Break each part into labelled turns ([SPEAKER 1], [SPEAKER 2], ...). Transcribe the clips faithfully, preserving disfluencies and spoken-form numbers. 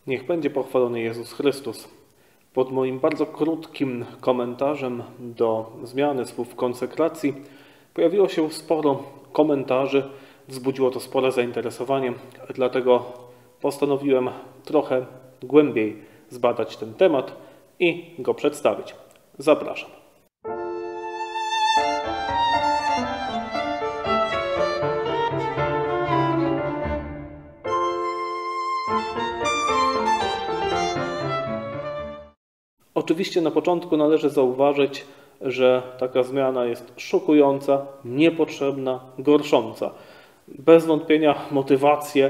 [SPEAKER 1] Niech będzie pochwalony Jezus Chrystus. Pod moim bardzo krótkim komentarzem do zmiany słów konsekracji pojawiło się sporo komentarzy, wzbudziło to spore zainteresowanie, dlatego postanowiłem trochę głębiej zbadać ten temat i go przedstawić. Zapraszam. Oczywiście na początku należy zauważyć, że taka zmiana jest szokująca, niepotrzebna, gorsząca. Bez wątpienia motywacje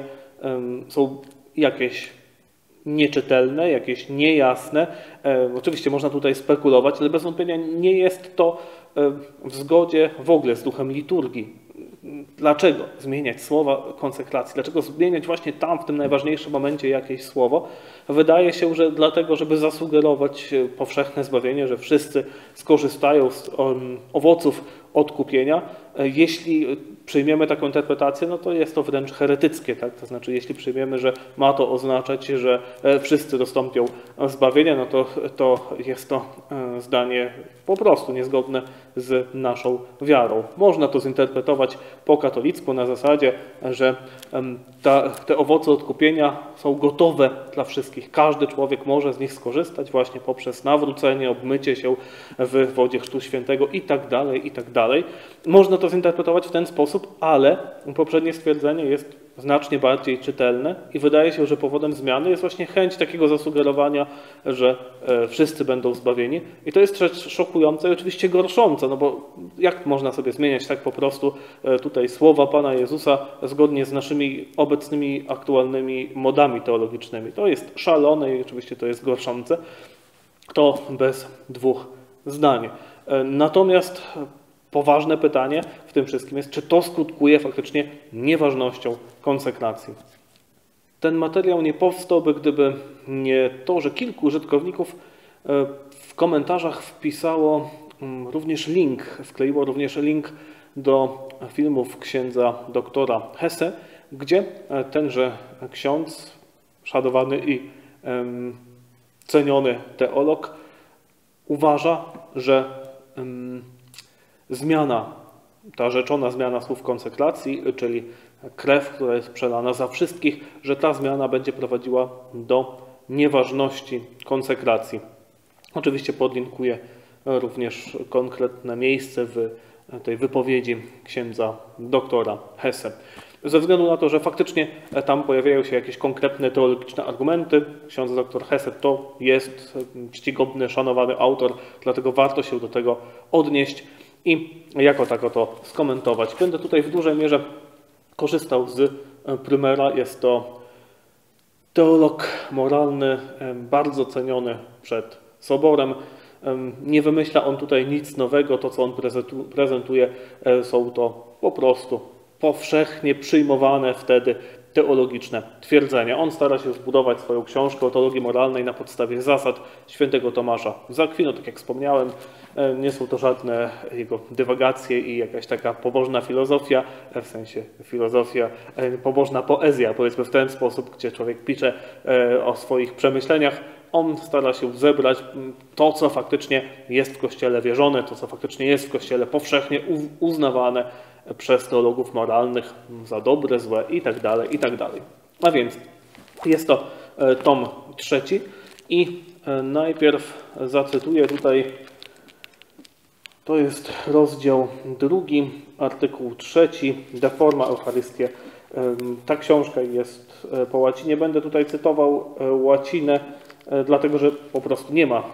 [SPEAKER 1] są jakieś nieczytelne, jakieś niejasne. Oczywiście można tutaj spekulować, ale bez wątpienia nie jest to w zgodzie w ogóle z duchem liturgii. Dlaczego zmieniać słowa konsekracji? Dlaczego zmieniać właśnie tam, w tym najważniejszym momencie jakieś słowo? Wydaje się, że dlatego, żeby zasugerować powszechne zbawienie, że wszyscy skorzystają z owoców odkupienia. Jeśli przyjmiemy taką interpretację, no to jest to wręcz heretyckie, tak? To znaczy, jeśli przyjmiemy, że ma to oznaczać, że wszyscy dostąpią zbawienia, no to, to jest to zdanie po prostu niezgodne z naszą wiarą. Można to zinterpretować po katolicku na zasadzie, że ta, te owoce odkupienia są gotowe dla wszystkich. Każdy człowiek może z nich skorzystać właśnie poprzez nawrócenie, obmycie się w wodzie Chrztu Świętego i tak dalej, i tak dalej. Można to zinterpretować w ten sposób, ale poprzednie stwierdzenie jest znacznie bardziej czytelne i wydaje się, że powodem zmiany jest właśnie chęć takiego zasugerowania, że wszyscy będą zbawieni. I to jest rzecz szokująca i oczywiście gorsząca, no bo jak można sobie zmieniać tak po prostu tutaj słowa Pana Jezusa zgodnie z naszymi obecnymi, aktualnymi modami teologicznymi. To jest szalone i oczywiście to jest gorszące. To bez dwóch zdań. Natomiast poważne pytanie w tym wszystkim jest, czy to skutkuje faktycznie nieważnością konsekracji. Ten materiał nie powstałby, gdyby nie to, że kilku użytkowników w komentarzach wpisało również link, wkleiło również link do filmów księdza doktora Hesse, gdzie tenże ksiądz, szanowany i ceniony teolog, uważa, że zmiana, ta rzeczona zmiana słów konsekracji, czyli krew, która jest przelana za wszystkich, że ta zmiana będzie prowadziła do nieważności konsekracji. Oczywiście podlinkuję również konkretne miejsce w tej wypowiedzi księdza doktora Hesse. Ze względu na to, że faktycznie tam pojawiają się jakieś konkretne teologiczne argumenty, ksiądz dr Hesse to jest czcigodny, szanowany autor, dlatego warto się do tego odnieść i jako tako to skomentować. Będę tutaj w dużej mierze korzystał z Prümera. Jest to teolog moralny, bardzo ceniony przed Soborem. Nie wymyśla on tutaj nic nowego. To, co on prezentuje, są to po prostu powszechnie przyjmowane wtedy teologiczne twierdzenia. On stara się zbudować swoją książkę o teologii moralnej na podstawie zasad świętego Tomasza z Akwinu. Tak jak wspomniałem, nie są to żadne jego dywagacje i jakaś taka pobożna filozofia, w sensie filozofia, pobożna poezja, powiedzmy w ten sposób, gdzie człowiek pisze o swoich przemyśleniach. On stara się zebrać to, co faktycznie jest w Kościele wierzone, to, co faktycznie jest w Kościele powszechnie uznawane przez teologów moralnych za dobre, złe i tak dalej, i tak dalej. A więc jest to tom trzeci i najpierw zacytuję tutaj, to jest rozdział drugi, artykuł trzeci, De forma Eucharystiae. Ta książka jest po łacinie. Będę tutaj cytował łacinę, dlatego że po prostu nie ma,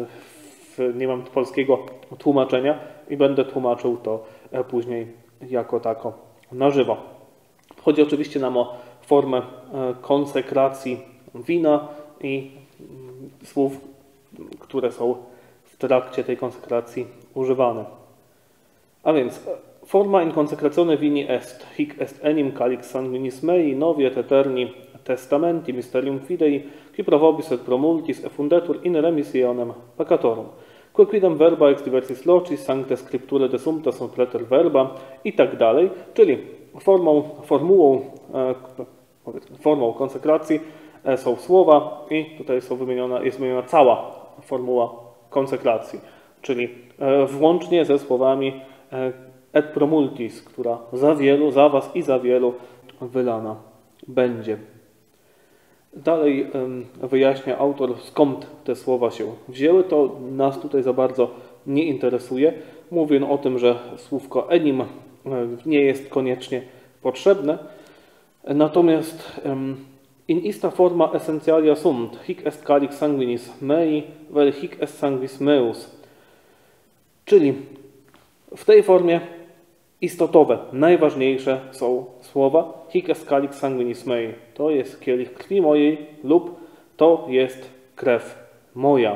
[SPEAKER 1] nie mam polskiego tłumaczenia i będę tłumaczył to później jako tako na żywo. Chodzi oczywiście nam o formę konsekracji wina i słów, które są w trakcie tej konsekracji używane. A więc forma in consecratione vini est, hic est enim calix sanguinis mei, novi et eterni testamenti mysterium fidei, qui pro vobis et pro multis effundetur in remissionem peccatorum. Quidem verba ex diversis locis, sancte scripture desumpta sunt preter verba i tak dalej, czyli formą, formułą, formą konsekracji są słowa i tutaj są wymieniona, jest wymieniona cała formuła konsekracji, czyli włącznie ze słowami et pro multis, która za wielu, za was i za wielu wylana będzie. Dalej wyjaśnia autor, skąd te słowa się wzięły. To nas tutaj za bardzo nie interesuje. Mówi on o tym, że słówko enim nie jest koniecznie potrzebne. Natomiast in ista forma essentialia sunt, hic est calix sanguinis mei, vel hic est sanguis meus. Czyli w tej formie istotowe, najważniejsze są słowa hic est calix sanguinis mei. To jest kielich krwi mojej lub to jest krew moja.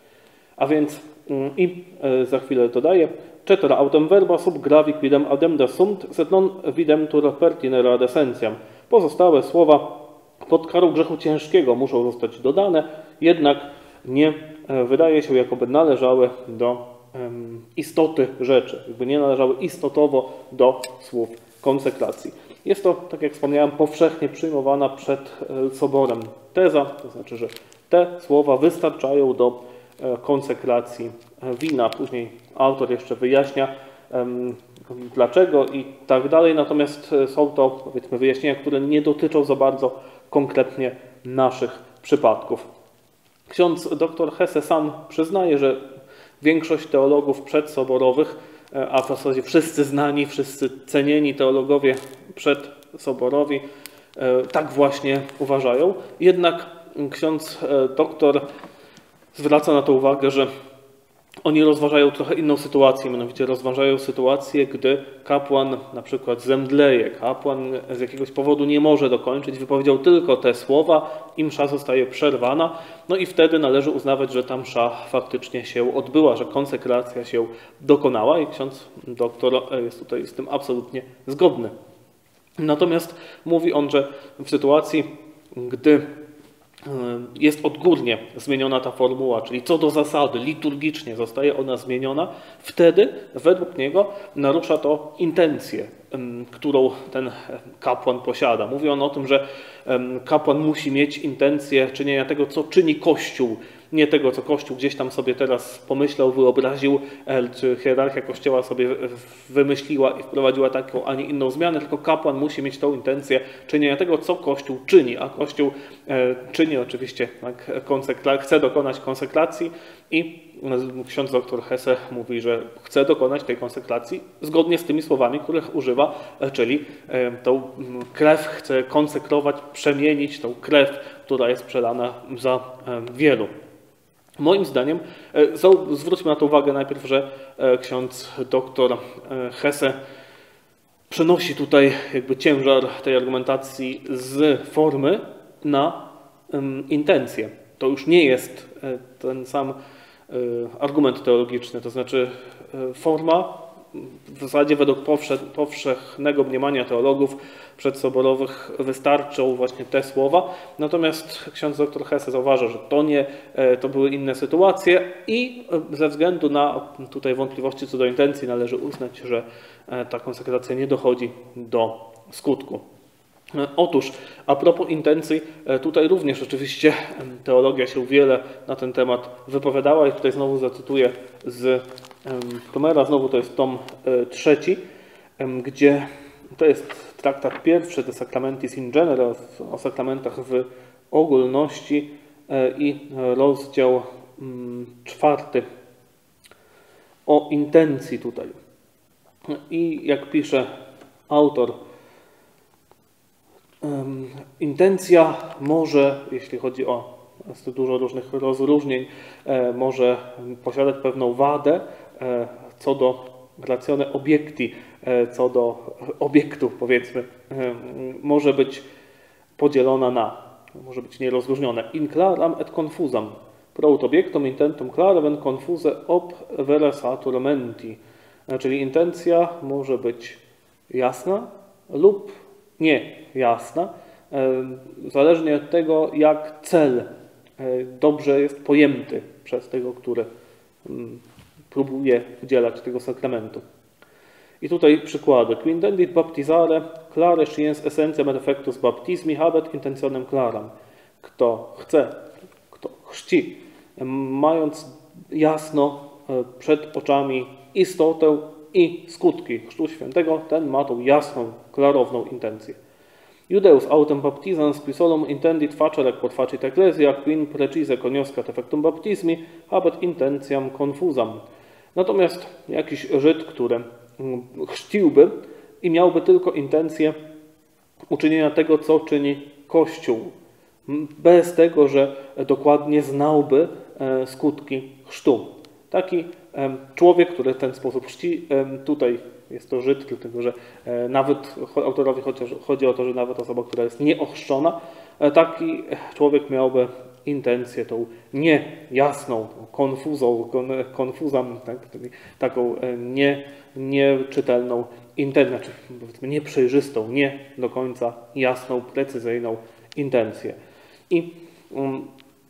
[SPEAKER 1] A więc i za chwilę dodaję, cetera autem verba sub gravi quidem addenda sunt, sed non videmtur pertinere ad essentiam. Pozostałe słowa pod karą grzechu ciężkiego muszą zostać dodane, jednak nie wydaje się, jakoby należały do um, istoty rzeczy, jakby nie należały istotowo do słów konsekracji. Jest to, tak jak wspomniałem, powszechnie przyjmowana przed soborem teza, to znaczy, że te słowa wystarczają do konsekracji wina. Później autor jeszcze wyjaśnia um, dlaczego i tak dalej, natomiast są to, powiedzmy, wyjaśnienia, które nie dotyczą za bardzo konkretnie naszych przypadków. Ksiądz dr Hesse sam przyznaje, że większość teologów przedsoborowych, a w zasadzie wszyscy znani, wszyscy cenieni teologowie przedsoborowi tak właśnie uważają. Jednak ksiądz doktor zwraca na to uwagę, że oni rozważają trochę inną sytuację, mianowicie rozważają sytuację, gdy kapłan na przykład zemdleje, kapłan z jakiegoś powodu nie może dokończyć, wypowiedział tylko te słowa i msza zostaje przerwana, no i wtedy należy uznawać, że ta msza faktycznie się odbyła, że konsekracja się dokonała i ksiądz doktor jest tutaj z tym absolutnie zgodny. Natomiast mówi on, że w sytuacji, gdy jest odgórnie zmieniona ta formuła, czyli co do zasady, liturgicznie zostaje ona zmieniona, wtedy według niego narusza to intencję, którą ten kapłan posiada. Mówi on o tym, że kapłan musi mieć intencję czynienia tego, co czyni Kościół, nie tego, co Kościół gdzieś tam sobie teraz pomyślał, wyobraził, czy hierarchia Kościoła sobie wymyśliła i wprowadziła taką, a nie inną zmianę, tylko kapłan musi mieć tą intencję czynienia tego, co Kościół czyni, a Kościół czyni oczywiście, tak, chce dokonać konsekracji i ksiądz dr Hesse mówi, że chce dokonać tej konsekracji zgodnie z tymi słowami, których używa, czyli tą krew chce konsekrować, przemienić tą krew, która jest przelana za wielu. Moim zdaniem, zwróćmy na to uwagę najpierw, że ksiądz dr Hesse przenosi tutaj jakby ciężar tej argumentacji z formy na intencję. To już nie jest ten sam argument teologiczny, to znaczy forma w zasadzie według powszechnego mniemania teologów przedsoborowych wystarczą właśnie te słowa, natomiast ksiądz dr Hesse zauważa, że to nie, to były inne sytuacje i ze względu na tutaj wątpliwości co do intencji należy uznać, że ta konsekracja nie dochodzi do skutku. Otóż, a propos intencji, tutaj również oczywiście teologia się wiele na ten temat wypowiadała i tutaj znowu zacytuję z Tomera, znowu to jest tom trzeci, gdzie to jest traktat pierwszy, de Sacramentis in Genere, o sakramentach w ogólności i rozdział czwarty o intencji tutaj. I jak pisze autor, intencja może, jeśli chodzi o jest dużo różnych rozróżnień, może posiadać pewną wadę co do ratione obiecti, co do obiektu, powiedzmy, może być podzielona na, może być nierozróżnione. In claram et confusam, pro ut obiectum intentum clarem confuse ob vere satur menti. Czyli intencja może być jasna lub nie jasna, zależnie od tego, jak cel dobrze jest pojęty przez tego, który próbuje udzielać tego sakramentu. I tutaj przykłady. Qui intendit baptizare, clare sciens essentiam et effectus baptismi habet intentionem claram. kto chce, kto chrzci, mając jasno przed oczami istotę i skutki Chrztu Świętego, ten ma tą jasną, klarowną intencję. Judeus autem baptizans qui solum intendit facere quod facit ecclesia, quin precise cognoscat effectum baptismi, habet intentiam confusam. Natomiast jakiś Żyd, który chrzciłby i miałby tylko intencję uczynienia tego, co czyni Kościół, bez tego, że dokładnie znałby skutki chrztu. Taki człowiek, który w ten sposób chrzci, tutaj jest to Żyd, dlatego że nawet autorowi chodzi o to, że nawet osoba, która jest nieochrzczona, taki człowiek miałby intencję tą niejasną, konfuzą, konfuzam, tak, taką nie, nieczytelną intencję, znaczy powiedzmy nieprzejrzystą, nie do końca jasną, precyzyjną intencję. I um,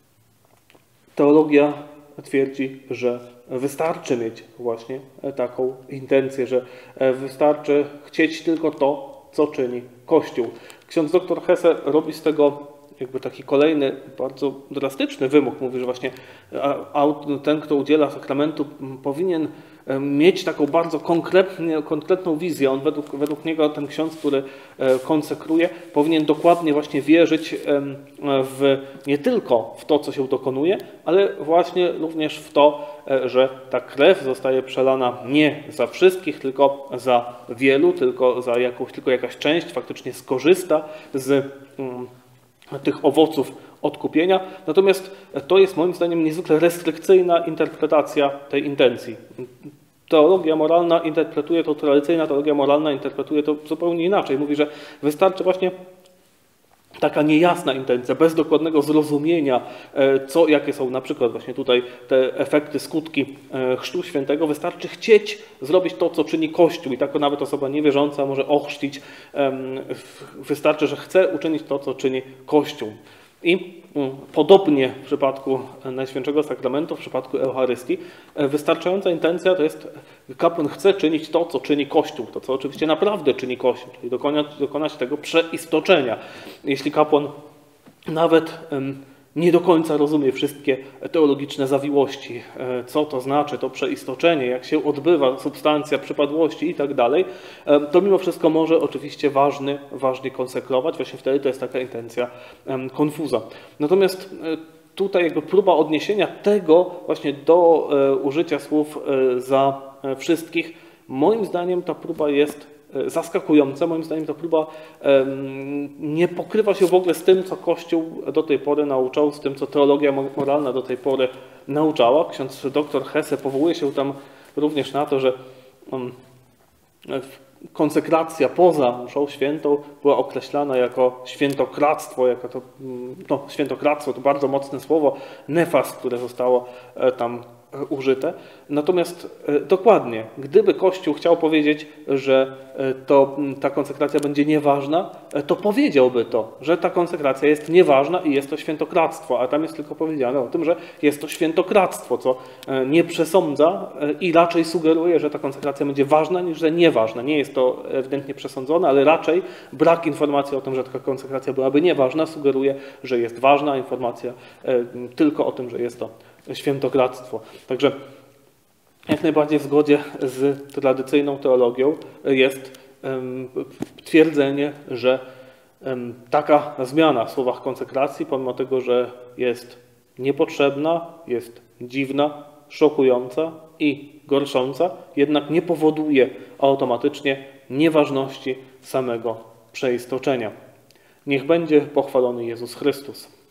[SPEAKER 1] teologia twierdzi, że wystarczy mieć właśnie taką intencję, że wystarczy chcieć tylko to, co czyni Kościół. Ksiądz doktor Hesse robi z tego jakby taki kolejny, bardzo drastyczny wymóg. Mówi, że właśnie ten, kto udziela sakramentu, powinien mieć taką bardzo konkretną wizję. On według, według niego, ten ksiądz, który konsekruje, powinien dokładnie właśnie wierzyć w, nie tylko w to, co się dokonuje, ale właśnie również w to, że ta krew zostaje przelana nie za wszystkich, tylko za wielu, tylko za jakąś, tylko jakaś część faktycznie skorzysta z tych owoców odkupienia. Natomiast to jest moim zdaniem niezwykle restrykcyjna interpretacja tej intencji. Teologia moralna interpretuje to, tradycyjna teologia moralna interpretuje to zupełnie inaczej. Mówi, że wystarczy właśnie taka niejasna intencja, bez dokładnego zrozumienia, co, jakie są na przykład właśnie tutaj te efekty, skutki Chrztu Świętego. Wystarczy chcieć zrobić to, co czyni Kościół i taka nawet osoba niewierząca może ochrzcić. Wystarczy, że chce uczynić to, co czyni Kościół. I podobnie w przypadku Najświętszego Sakramentu, w przypadku Eucharystii, wystarczająca intencja to jest, kapłan chce czynić to, co czyni Kościół, to co oczywiście naprawdę czyni Kościół, czyli dokonać, dokonać tego przeistoczenia. Jeśli kapłan nawet nie do końca rozumie wszystkie teologiczne zawiłości, co to znaczy to przeistoczenie, jak się odbywa substancja przypadłości i tak dalej, to mimo wszystko może oczywiście ważny, ważnie konsekrować. Właśnie wtedy to jest taka intencja konfuza. Natomiast tutaj jakby próba odniesienia tego właśnie do użycia słów za wszystkich, moim zdaniem ta próba jest zaskakujące. Moim zdaniem ta próba nie pokrywa się w ogóle z tym, co Kościół do tej pory nauczał, z tym, co teologia moralna do tej pory nauczała. Ksiądz doktor Hesse powołuje się tam również na to, że konsekracja poza mszą świętą była określana jako świętokradztwo, jako to, no, świętokradztwo to bardzo mocne słowo, nefas, które zostało tam użyte. Natomiast dokładnie, gdyby Kościół chciał powiedzieć, że to, ta konsekracja będzie nieważna, to powiedziałby to, że ta konsekracja jest nieważna i jest to świętokradztwo, a tam jest tylko powiedziane o tym, że jest to świętokradztwo, co nie przesądza i raczej sugeruje, że ta konsekracja będzie ważna niż że nieważna. Nie jest to ewidentnie przesądzone, ale raczej brak informacji o tym, że taka konsekracja byłaby nieważna, sugeruje, że jest ważna informacja tylko o tym, że jest to świętokradztwo. Także jak najbardziej w zgodzie z tradycyjną teologią jest twierdzenie, że taka zmiana w słowach konsekracji, pomimo tego, że jest niepotrzebna, jest dziwna, szokująca i gorsząca, jednak nie powoduje automatycznie nieważności samego przeistoczenia. Niech będzie pochwalony Jezus Chrystus.